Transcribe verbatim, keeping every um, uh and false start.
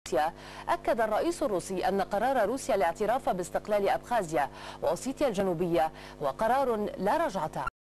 روسيا، أكد الرئيس الروسي أن قرار روسيا الاعتراف باستقلال أبخازيا وأوسيتيا الجنوبية هو قرار لا رجعة